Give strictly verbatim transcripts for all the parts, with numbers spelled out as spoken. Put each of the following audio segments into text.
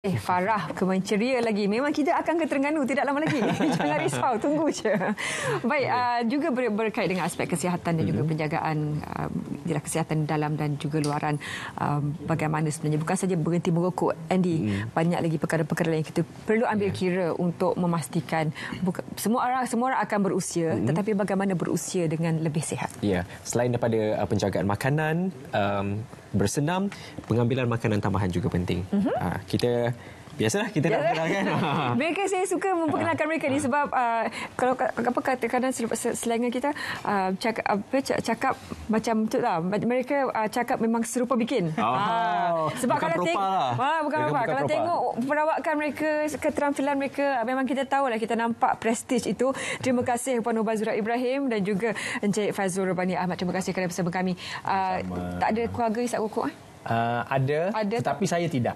Eh, Farah, kemenceria lagi. Memang kita akan ke Terengganu tidak lama lagi. Jangan risau, tunggu je. Baik, uh, juga ber, berkait dengan aspek kesihatan dan juga penjagaan uh, kesihatan dalam dan juga luaran. Uh, bagaimana sebenarnya, bukan saja berhenti merokok, Andy, hmm. banyak lagi perkara-perkara yang kita perlu ambil yeah. kira untuk memastikan buka, semua orang semua orang akan berusia, hmm. tetapi bagaimana berusia dengan lebih sihat. Ya, yeah. Selain daripada uh, penjagaan makanan, um, bersenam, pengambilan makanan tambahan juga penting. Mm-hmm. Uh, kita biasalah kita nak kenalkan. Mereka saya suka memperkenalkan mereka ni sebab uh, kalau apa kadang-kadang selangan kita uh, cakap apa cakap macam tu lah. Mereka uh, cakap memang serupa bikin. Oh, uh, sebab bukan kalau tengok lah. ah, bukan apa. Kalau propa. Tengok perawakan mereka, keterampilan mereka, memang kita tahulah, kita nampak prestige itu. Terima kasih Puan Nubazura Ibrahim dan juga Encik Fazul Robani Ahmad. Terima kasih kerana bersama kami. Uh, tak ada keluarga isap rokok eh? Uh, ada, ada, tetapi saya tidak.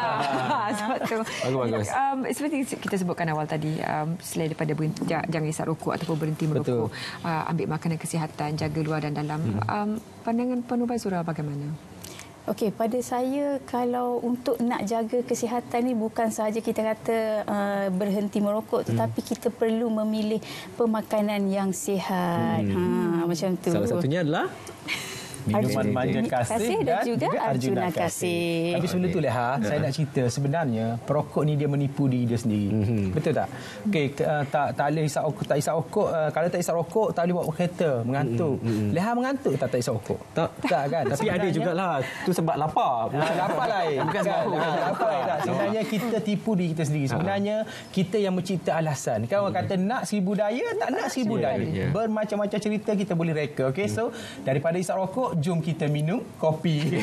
Ah, sebab tu. Bagus-bagus. Um, seperti kita sebutkan awal tadi, um, selain daripada berhenti, jangan isap rokok ataupun berhenti merokok, uh, ambil makanan kesihatan, jaga luar dan dalam. Hmm. Um, pandangan Puan Nubazura bagaimana? Okey, pada saya kalau untuk nak jaga kesihatan ni bukan sahaja kita kata uh, berhenti merokok, tetapi hmm. kita perlu memilih pemakanan yang sihat. Hmm. Ha, macam tu. Salah satunya adalah minuman manja kasih dan juga Arjuna kasih. Tapi sebelum tu Leha, ya. saya nak cerita sebenarnya perokok ni dia menipu diri dia sendiri. Mm-hmm. Betul tak? Okey, uh, tak tak boleh isap rokok, tak isap rokok, uh, kalau tak isap rokok tak boleh bawa kereta, mengantuk. Mm-hmm. Leha mengantuk tak tak isap rokok? Tak, tak kan? Tapi ada jugalah, tu sebab lapar. Bukan lapar lain. Bukan sebab lapar lain. Sebenarnya kita tipu diri kita sendiri. Sebenarnya kita yang mencipta alasan. Kan orang kata nak seribu daya, tak nak seribu daya. Bermacam-macam cerita kita boleh reka. Okey, so daripada isap rokok, jom kita minum kopi.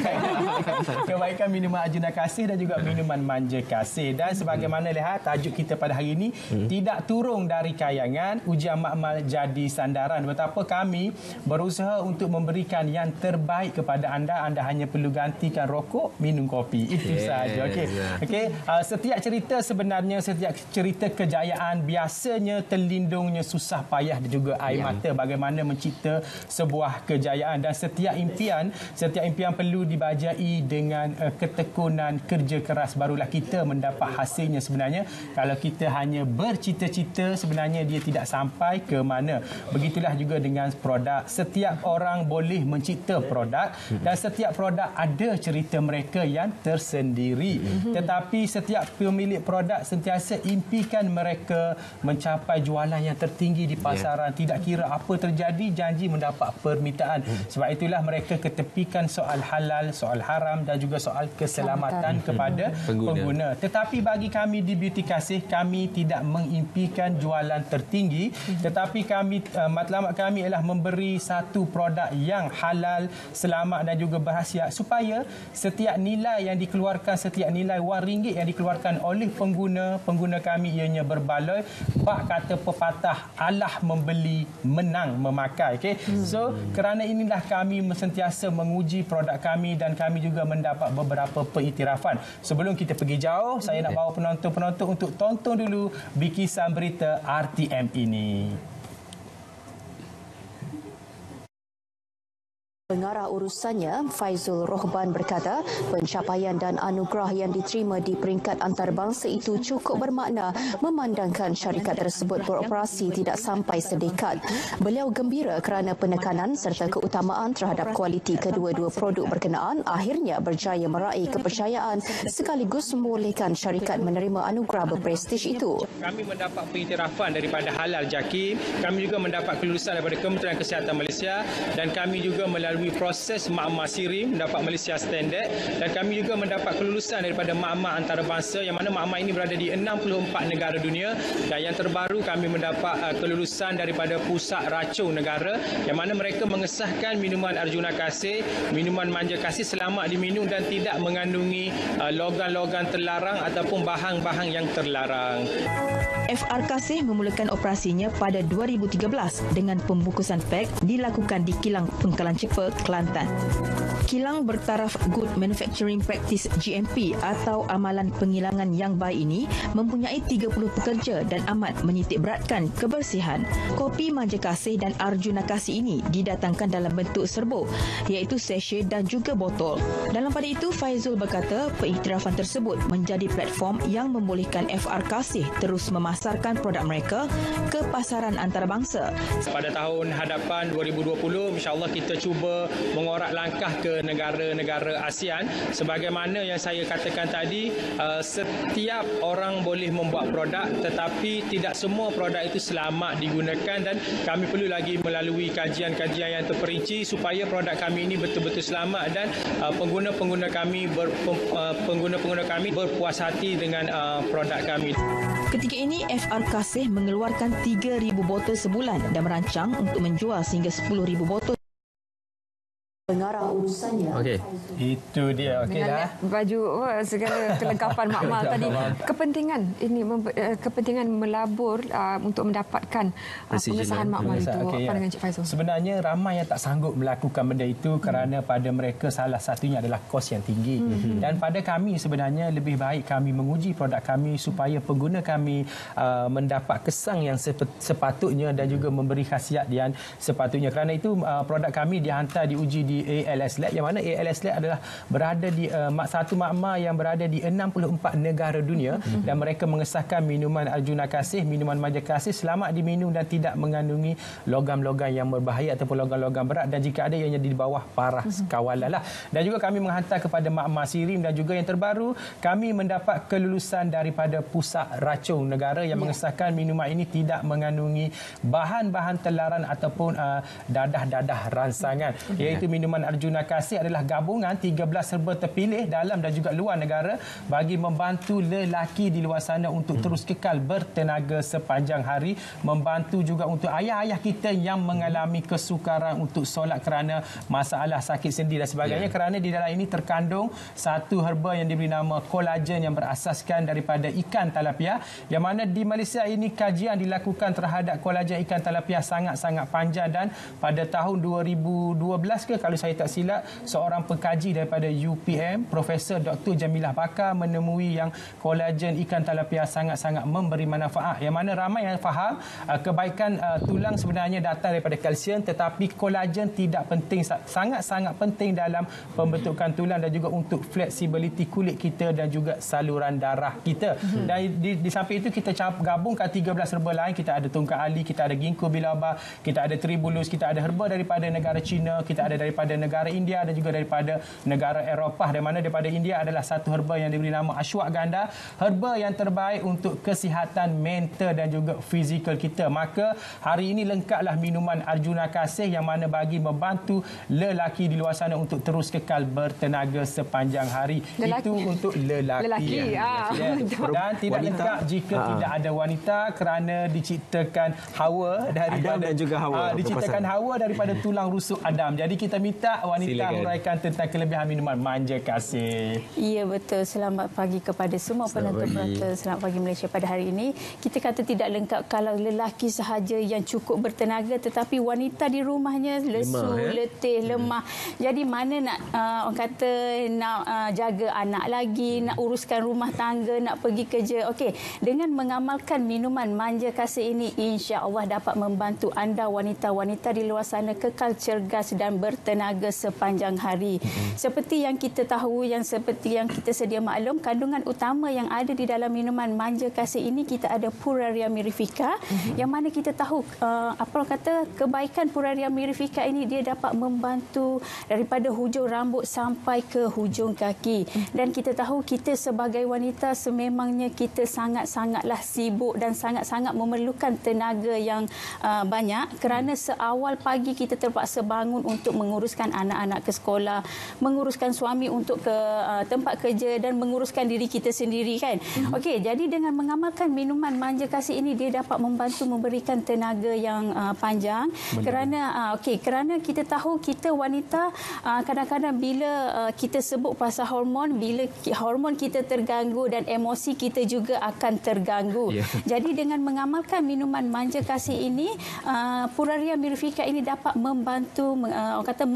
Kebaikan minuman Arjuna Kasih dan juga minuman manja kasih. Dan sebagaimana lihat tajuk kita pada hari ini, hmm. tidak turun dari kayangan, ujian makmal jadi sandaran. Betapa kami berusaha untuk memberikan yang terbaik kepada anda. Anda hanya perlu gantikan rokok, minum kopi. Itu yeah, sahaja. Okey. Yeah. Okey, uh, setiap cerita sebenarnya, setiap cerita kejayaan biasanya terlindungnya susah payah dan juga air yeah. mata bagaimana mencipta sebuah kejayaan. Dan setiap impian, setiap impian perlu dibajai dengan uh, ketekunan, kerja keras, barulah kita mendapat hasilnya sebenarnya. Kalau kita hanya bercita-cita, sebenarnya dia tidak sampai ke mana. Begitulah juga dengan produk. Setiap orang boleh mencipta produk dan setiap produk ada cerita mereka yang tersendiri. Tetapi setiap pemilik produk sentiasa impikan mereka mencapai jualan yang tertinggi di pasaran. Tidak kira apa terjadi, janji mendapat permintaan. Sebab itulah mereka ketepikan soal halal, soal haram dan juga soal keselamatan Selamatkan. kepada pengguna. pengguna. Tetapi bagi kami di Beauty Kasih, kami tidak mengimpikan jualan tertinggi, tetapi kami uh, matlamat kami ialah memberi satu produk yang halal, selamat dan juga berkhasiat supaya setiap nilai yang dikeluarkan, setiap nilai wang ringgit yang dikeluarkan oleh pengguna, pengguna kami ianya berbaloi. Bak kata pepatah, alah membeli, menang memakai. Okay? Hmm. So, kerana inilah kami sentiasa menguji produk kami dan kami juga mendapat beberapa pengiktirafan. Sebelum kita pergi jauh, saya nak bawa penonton-penonton untuk tonton dulu bikisan berita R T M ini. Pengarah urusannya, Faizul Rohban berkata, pencapaian dan anugerah yang diterima di peringkat antarabangsa itu cukup bermakna memandangkan syarikat tersebut beroperasi tidak sampai sedekat. Beliau gembira kerana penekanan serta keutamaan terhadap kualiti kedua-dua produk berkenaan akhirnya berjaya meraih kepercayaan sekaligus membolehkan syarikat menerima anugerah berprestij itu. Kami mendapat pengiktirafan daripada Halal Jaki, kami juga mendapat kelulusan daripada Kementerian Kesihatan Malaysia dan kami juga melalui melalui proses makmal siri mendapat Malaysia Standard dan kami juga mendapat kelulusan daripada makmal antarabangsa yang mana makmal ini berada di enam puluh empat negara dunia dan yang terbaru kami mendapat uh, kelulusan daripada Pusat Racun Negara yang mana mereka mengesahkan minuman Arjuna Kasih, minuman manja kasih selamat diminum dan tidak mengandungi uh, logam-logam terlarang ataupun bahan-bahan yang terlarang. F R Kasih memulakan operasinya pada dua ribu tiga belas dengan pembungkusan pek dilakukan di kilang Pengkalan Cepa, Kelantan. Kilang bertaraf Good Manufacturing Practice G M P atau amalan penghilangan yang baik ini mempunyai tiga puluh pekerja dan amat menitik beratkan kebersihan. Kopi Manja Kasih dan Arjuna Kasih ini didatangkan dalam bentuk serbuk iaitu sachet dan juga botol. Dalam pada itu, Faizul berkata pengiktirafan tersebut menjadi platform yang membolehkan F R Kasih terus memasarkan produk mereka ke pasaran antarabangsa. Pada tahun hadapan dua ribu dua puluh, insya-Allah kita cuba mengorak langkah ke negara-negara ASEAN. Sebagaimana yang saya katakan tadi, setiap orang boleh membuat produk tetapi tidak semua produk itu selamat digunakan dan kami perlu lagi melalui kajian-kajian yang terperinci supaya produk kami ini betul-betul selamat dan pengguna-pengguna kami ber, pengguna-pengguna kami berpuas hati dengan produk kami. Ketika ini, F R Kasih mengeluarkan tiga ribu botol sebulan dan merancang untuk menjual sehingga sepuluh ribu botol. Pengarah urusannya. Okey. Itu dia. Okey dah. Baju oh, segala kelengkapan Mak Mal tadi. Kepentingan ini kepentingan melabur uh, untuk mendapatkan uh, pengesahan Mak Mal itu. Okay, apa ya. dengan Cik Faizul? Sebenarnya ramai yang tak sanggup melakukan benda itu hmm. kerana pada mereka salah satunya adalah kos yang tinggi. Hmm. Dan pada kami sebenarnya lebih baik kami menguji produk kami supaya pengguna kami uh, mendapat kesan yang sepatutnya dan juga memberi khasiat yang sepatutnya. Kerana itu uh, produk kami dihantar diuji di A L S Lab, yang mana A L S Lab adalah berada di uh, satu makmal yang berada di enam puluh empat negara dunia mm-hmm. dan mereka mengesahkan minuman Arjuna Kasih, minuman Manja Kasih selamat diminum dan tidak mengandungi logam-logam yang berbahaya ataupun logam-logam berat dan jika ada ianya di bawah parah mm-hmm. kawalan lah. Dan juga kami menghantar kepada makmal Sirim dan juga yang terbaru kami mendapat kelulusan daripada Pusat Racun Negara yang yeah. mengesahkan minuman ini tidak mengandungi bahan-bahan terlarang ataupun uh, dadah-dadah rangsangan mm-hmm. iaitu minuman Arjuna Kasih adalah gabungan tiga belas herba terpilih dalam dan juga luar negara bagi membantu lelaki di luar sana untuk hmm. terus kekal bertenaga sepanjang hari, membantu juga untuk ayah-ayah kita yang mengalami kesukaran untuk solat kerana masalah sakit sendi dan sebagainya yeah. kerana di dalam ini terkandung satu herba yang diberi nama kolagen yang berasaskan daripada ikan talapia, yang mana di Malaysia ini kajian dilakukan terhadap kolagen ikan talapia sangat-sangat panjang dan pada tahun dua ribu dua belas ke kalau saya tak silap, seorang pengkaji daripada U P M, Profesor Doktor Jamilah Bakar menemui yang kolagen ikan talapia sangat-sangat memberi manfaat. Yang mana ramai yang faham uh, kebaikan uh, tulang sebenarnya datang daripada kalsium, tetapi kolagen tidak penting, sangat-sangat penting dalam pembentukan tulang dan juga untuk fleksibiliti kulit kita dan juga saluran darah kita. Mm-hmm. Dan di, di samping itu kita gabungkan tiga belas herba lain. Kita ada tungkat ali, kita ada ginkgo biloba, kita ada tribulus, kita ada herba daripada negara China, kita ada daripada negara India dan juga daripada negara Eropah, di mana daripada India adalah satu herba yang diberi nama ashwagandha, herba yang terbaik untuk kesihatan mental dan juga fizikal kita. Maka hari ini lengkaplah minuman Arjuna Kasih yang mana bagi membantu lelaki di luar sana untuk terus kekal bertenaga sepanjang hari. Lelaki. Itu untuk lelaki. Lelaki. Ya. Ya. Dan tidak wanita. Lengkap jika ha. tidak ada wanita kerana diciptakan Hawa daripada Adam dan juga Hawa. Ha, diciptakan Hawa daripada tulang rusuk Adam. Jadi kita minta wanita huraikan tentang kelebihan minuman Manja Kasih. Ya, betul. Selamat pagi kepada semua penonton-penonton Selamat Pagi Malaysia pada hari ini. Kita kata tidak lengkap kalau lelaki sahaja yang cukup bertenaga tetapi wanita di rumahnya lesu, lemah, ya? letih, lemah. Hmm. Jadi mana nak uh, orang kata nak uh, jaga anak lagi, hmm. nak uruskan rumah tangga, nak pergi kerja. Okey, dengan mengamalkan minuman Manja Kasih ini insya-Allah dapat membantu anda wanita-wanita di luar sana kekal cergas dan bertenaga sepanjang hari. Mm-hmm. Seperti yang kita tahu, yang seperti yang kita sedia maklum, kandungan utama yang ada di dalam minuman Manja Kasih ini kita ada Puraria mirifica, mm-hmm. yang mana kita tahu uh, apa orang kata kebaikan Puraria mirifica ini dia dapat membantu daripada hujung rambut sampai ke hujung kaki. Mm-hmm. Dan kita tahu kita sebagai wanita sememangnya kita sangat-sangatlah sibuk dan sangat-sangat memerlukan tenaga yang uh, banyak kerana seawal pagi kita terpaksa bangun untuk menguruskan anak-anak ke sekolah, menguruskan suami untuk ke uh, tempat kerja dan menguruskan diri kita sendiri kan. Mm-hmm. Okey, jadi dengan mengamalkan minuman Manja Kasih ini dia dapat membantu memberikan tenaga yang uh, panjang. Benar. Kerana uh, okey, kerana kita tahu kita wanita uh, kadang-kadang bila uh, kita sebut pasal hormon, bila hormon kita terganggu dan emosi kita juga akan terganggu. Yeah. Jadi dengan mengamalkan minuman Manja Kasih ini, uh, Puraria mirifica ini dapat membantu uh, orang kata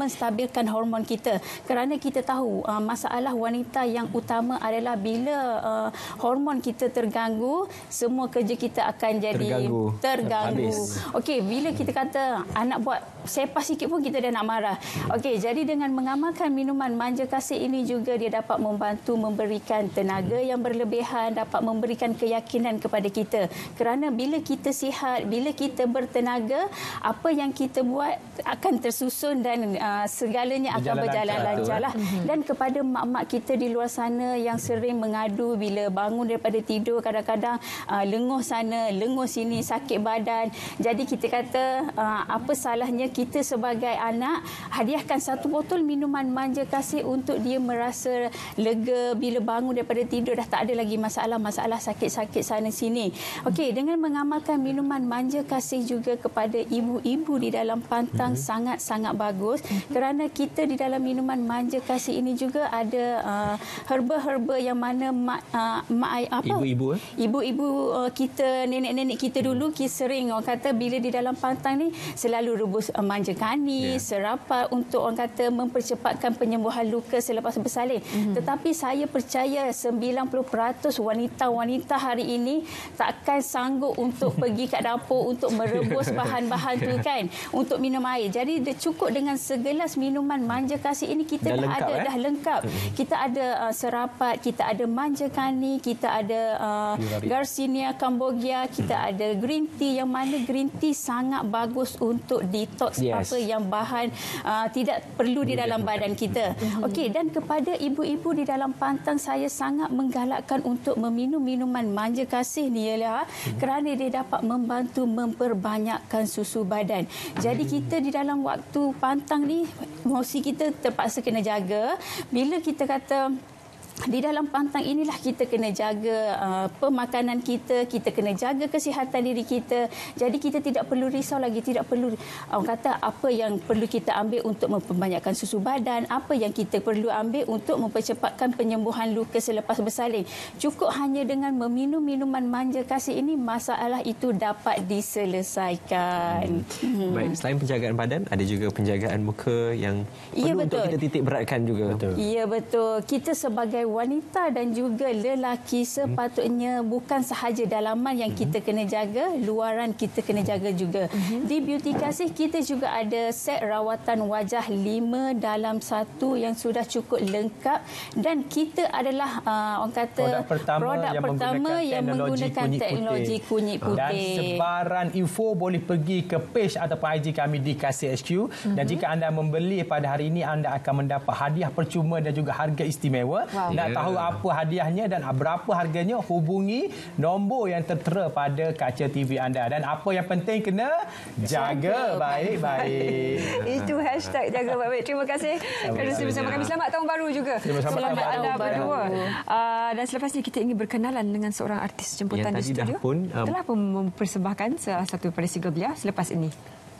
menstabilkan hormon kita. Kerana kita tahu uh, masalah wanita yang utama adalah bila uh, hormon kita terganggu, semua kerja kita akan jadi terganggu. terganggu. Okey, bila kita kata anak buat sepas sikit pun kita dah nak marah. Okey, jadi dengan mengamalkan minuman manja kasih ini juga dia dapat membantu memberikan tenaga yang berlebihan, dapat memberikan keyakinan kepada kita. Kerana bila kita sihat, bila kita bertenaga, apa yang kita buat akan tersusun dan uh, segalanya akan berjalan, berjalan lancar lah. Mm-hmm. Dan kepada mak-mak kita di luar sana yang sering mengadu bila bangun daripada tidur, kadang-kadang uh, lenguh sana, lenguh sini, sakit badan. Jadi kita kata uh, apa salahnya kita sebagai anak hadiahkan satu botol minuman manja kasih untuk dia merasa lega bila bangun daripada tidur, dah tak ada lagi masalah-masalah sakit-sakit sana sini. Okey, dengan mengamalkan minuman manja kasih juga kepada ibu-ibu di dalam pantang mm-hmm. sangat-sangat bagus, mm-hmm. kerana kita di dalam minuman manja kasih ini juga ada uh, herba-herba yang mana mak, uh, mak apa ibu-ibu eh? ibu-ibu uh, kita, nenek-nenek kita dulu kita sering orang kata bila di dalam pantang ni selalu rebus uh, manja kani, yeah. serapat untuk orang kata mempercepatkan penyembuhan luka selepas bersalin. Mm-hmm. Tetapi saya percaya sembilan puluh peratus wanita-wanita hari ini takkan sanggup untuk pergi kat dapur untuk merebus bahan-bahan tu kan, untuk minum air. Jadi dia cukup dengan segelas minuman manja kasih ini kita dah, dah lengkap, ada eh? dah lengkap. Mm-hmm. Kita ada uh, serapat, kita ada manja kani, kita ada uh, Garcinia Cambogia, kita mm-hmm. ada green tea, yang mana green tea sangat bagus untuk detox yes. apa yang bahan uh, tidak perlu di dalam badan kita. Mm-hmm. Okey, dan kepada ibu-ibu di dalam pantang saya sangat menggalakkan untuk meminum minuman manja kasih ni ialah mm-hmm. kerana dia dapat membantu memperbanyakkan susu badan. Jadi kita di dalam waktu pantang ni emosi kita terpaksa kena jaga. Bila kita kata di dalam pantang inilah kita kena jaga uh, pemakanan kita, kita kena jaga kesihatan diri kita. Jadi kita tidak perlu risau lagi, tidak perlu orang kata apa yang perlu kita ambil untuk memperbanyakkan susu badan, apa yang kita perlu ambil untuk mempercepatkan penyembuhan luka selepas bersalin. Cukup hanya dengan meminum minuman manja kasih ini, masalah itu dapat diselesaikan. Hmm. Hmm. Baik, selain penjagaan badan, ada juga penjagaan muka yang ya, perlu betul. untuk kita titik beratkan juga. Betul. Ya, betul. Kita sebagai wanita dan juga lelaki sepatutnya hmm. bukan sahaja dalaman yang kita kena jaga, luaran kita kena jaga juga. Hmm. Di Beauty Kasih kita juga ada set rawatan wajah lima dalam satu yang sudah cukup lengkap, dan kita adalah uh, orang kata produk pertama produk yang pertama menggunakan yang teknologi menggunakan kunyit teknologi putih. kunyit putih. Dan sebaran info boleh pergi ke page ataupun I G kami di Kasih H Q. Hmm. Dan jika anda membeli pada hari ini, anda akan mendapat hadiah percuma dan juga harga istimewa. Wow. Nak yeah. tahu apa hadiahnya dan berapa harganya, hubungi nombor yang tertera pada kaca T V anda. Dan apa yang penting, kena jaga baik-baik. Itu hashtag jaga baik-baik. Terima kasih kerana bersama kami. Selamat tahun baru juga. Selamat, Selamat anda berdua. Uh, dan selepas ini kita ingin berkenalan dengan seorang artis jemputan yang di studio. Dah pun, um, telah pun mempersembahkan salah satu daripada single beliau selepas ini.